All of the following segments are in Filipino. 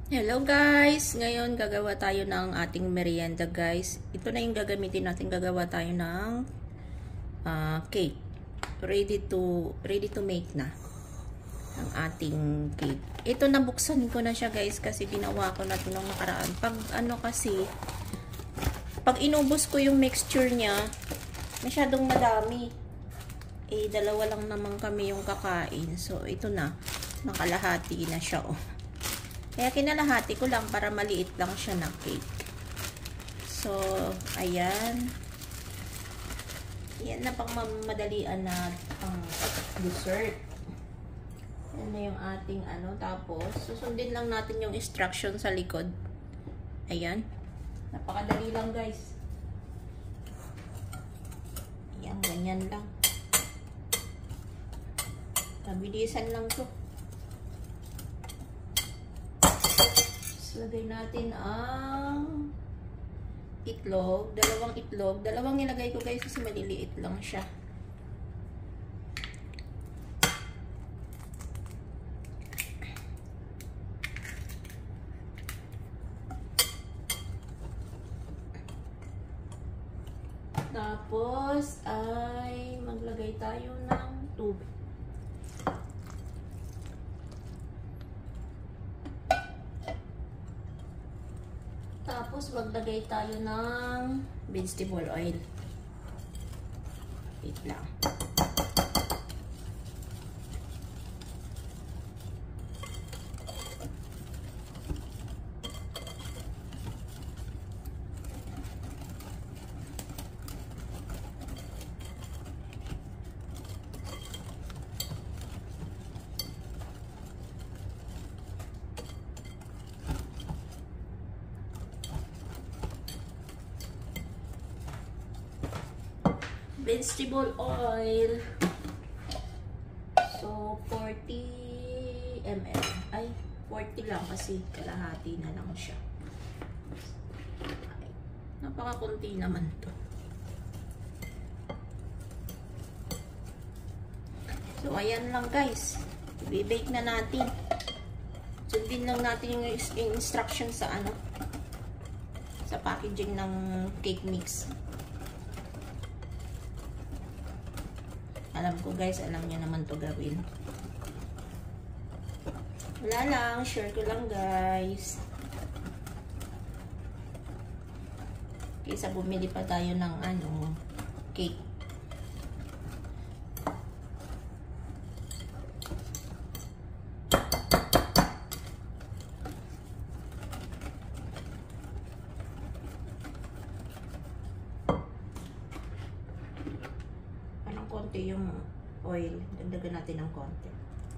Hello guys! Ngayon gagawa tayo ng ating merienda guys. Ito na yung gagamitin natin. Gagawa tayo ng cake. Ready to make na ang ating cake. Ito nabuksan ko na siya guys kasi ginawa ko na ito nung nakaraan. Pag inubos ko yung mixture niya, masyadong madami. Dalawa lang naman kami yung kakain. So ito na, nakalahati na siya oh. Kaya kinalahati ko lang para maliit lang siya na cake. So, ayan. Yan na pang madalian na pang dessert. Yan na yung ating Tapos, susundin lang natin yung instruction sa likod. Ayan. Napakadali lang guys. Ayan, ganyan lang. Mabilisan lang to. Lagay natin ang itlog, dalawang itlog. Dalawang nilagay ko guys kasi maliliit lang siya. Tapos ay maglagay tayo ng tubig. Tapos, maglagay tayo ng vegetable oil. Wait lang. Vegetable oil. So, 40 ml. Ay, 40 lang kasi kalahati na lang siya. Ay, napakakunti naman to. So, ayan lang guys. I-bake na natin. Sundin lang natin yung instruction sa sa packaging ng cake mix. Alam ko guys, alam niyo naman to gawin. Wala lang, share ko lang guys. Kaysa bumili pa tayo ng cake. Konti yung oil. Dagdagan natin ng konti.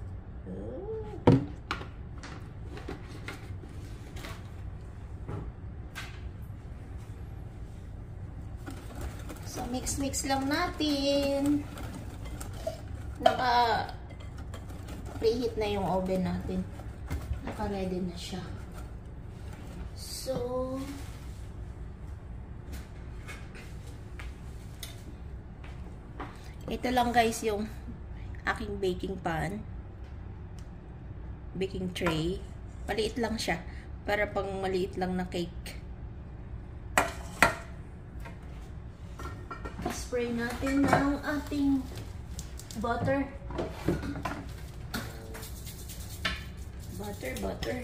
So, mix lang natin. Preheat na yung oven natin. Naka-ready na siya. So, ito lang guys yung aking baking pan, baking tray. Maliit lang siya para pang maliit lang na cake. Spray natin ng ating butter. Butter.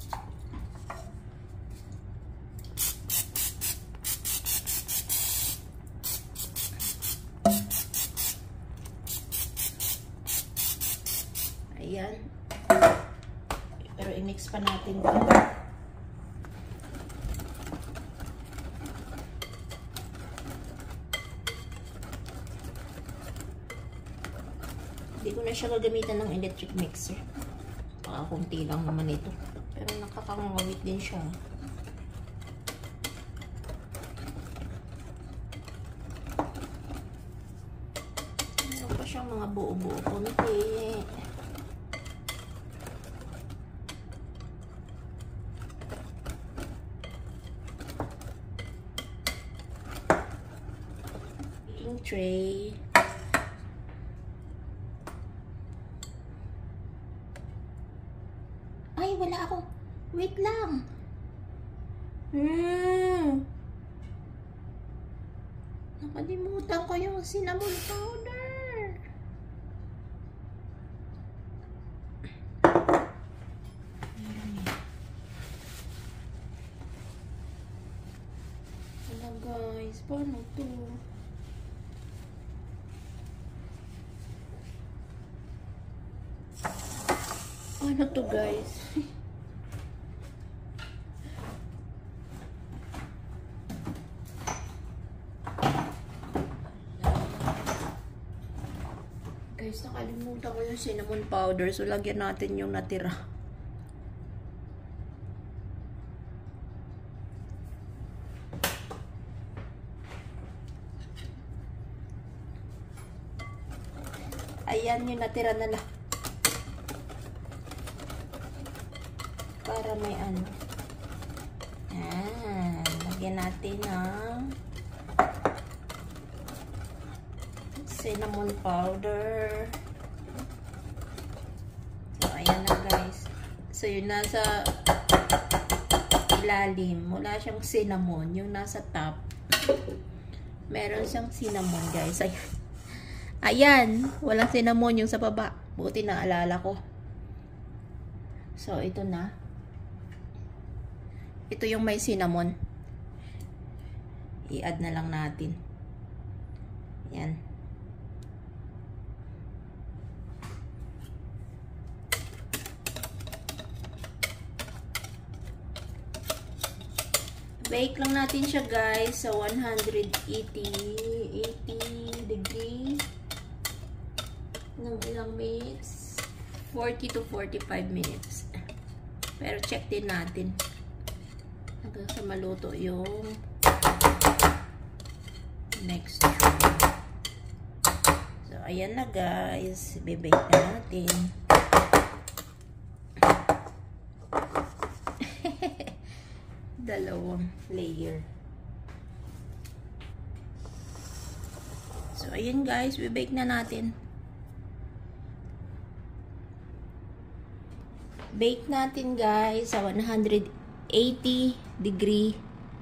Ayan. Pero i-mix pa natin ito. Hindi ko na siya gagamitan ng electric mixer. Kunti lang naman ito. Pero nakakangawit din siya. Meron pa siyang mga buo-buo konti. Tray. Ay, wala ako. Wait lang. Nakalimutan ko yung cinnamon powder. Wala guys, paano to? Paano to guys? Guys, nakalimutan ko yung cinnamon powder. So, lagyan natin yung natira. Ayan yung natira na lang. Para may ano. Ayan. Lagyan natin ng cinnamon powder. So, ayan na guys. So, yung nasa ilalim, wala siyang cinnamon. Yung nasa top, meron siyang cinnamon guys. Ayan. Ayan. Walang cinnamon yung sa baba. Buti na alala ko. So, ito na. Ito yung may cinnamon. I-add na lang natin. Ayan. Bake lang natin siya guys sa 180 degree ng ilang minutes, 40 to 45 minutes. Pero check din natin hanggang sa maluto yung mixture. So ayan na guys, bibake na natin. Dalawang layer. So, ayun guys, bibake na natin. Bake natin guys sa 180 degree.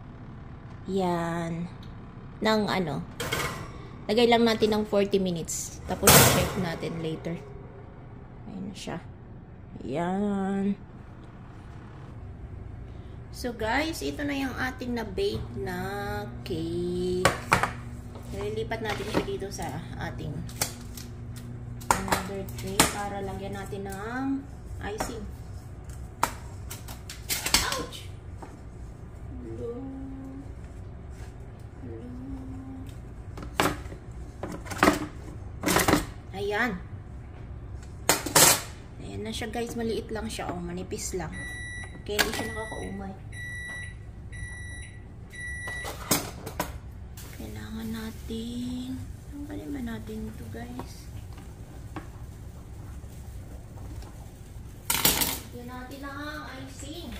Yan. Ng ano. Lagay lang natin ng 40 minutes. Tapos, check natin later. Ayun siya. Yan. So guys, ito na yung ating na-bake na cake. Nililipat natin siya dito sa ating another tray para lagyan natin ng icing. Ouch! Hello. Hello. Ayan. Ayan na siya guys, maliit lang siya. Oh, manipis lang. Kaya hindi siya nakakaumay. Kailangan natin, tanggalin ba natin ito guys? Yan natin ang icing.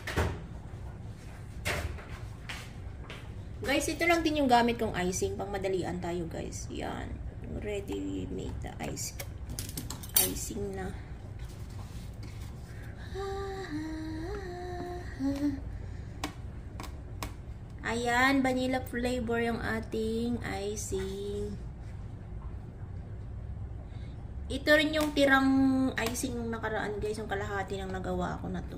Guys, ito lang din yung gamit kong icing. Pang madalian tayo guys. Yan. Ready made the icing na. Ayan, vanilla flavor yung ating icing. Ito rin yung tirang icing nung nakaraan guys, yung kalahati ng nagawa ko na to.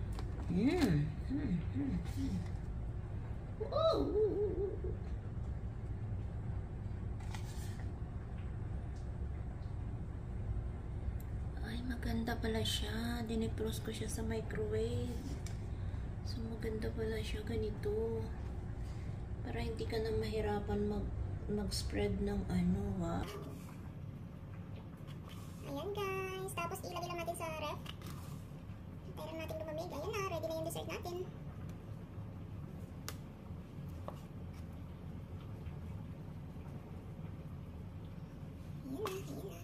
Ay, maganda pala siya. Dinipros ko siya sa microwave. So, maganda pala siya ganito. Para hindi ka na mahirapan mag-spread ng ano, ha? Ayan guys. Tapos ilagay lang natin sa ref. Tayo lang natin lumamig. Ayan na. Ready na yung dessert natin. Ayan na. Ayan na.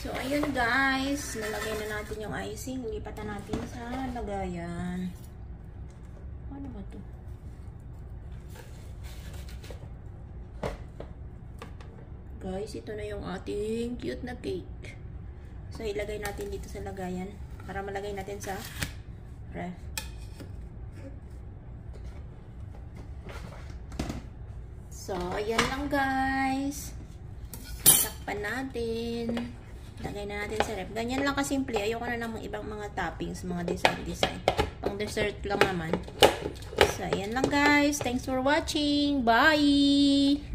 So, ayun guys. Nalagay na natin yung icing. Lipat na natin sa lagayan. Ano ba to? Guys, ito na yung ating cute na cake. So, ilagay natin dito sa lagayan. Para malagay natin sa ref. So, ayan lang guys. Takpan natin. Lagay na natin sa ref. Ganyan lang kasimple. Ayoko na ng ibang mga toppings, mga design. Pang dessert lang naman. So, ayan lang guys. Thanks for watching. Bye!